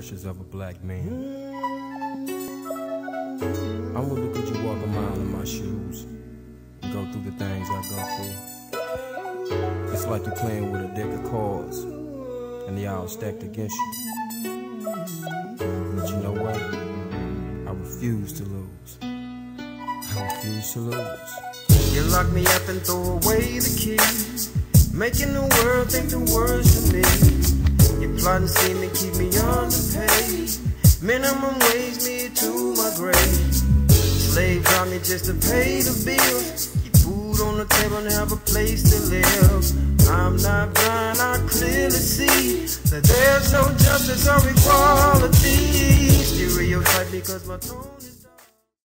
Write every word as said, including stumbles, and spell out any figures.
pressures of a black man. I wonder could you walk a mile in my shoes and go through the things I go through. It's like you're playing with a deck of cards and they all stacked against you. But you know what? I refuse to lose. I refuse to lose. You lock me up and throw away the key, making the world think the words to me. You plot and scheme and keep me underpaid. Minimum wage me to my grave. Slave drive me just to pay the bills. Keep food on the table and have a place to live. I'm not blind, I clearly see that there's no justice or equality. Stereotype because my tone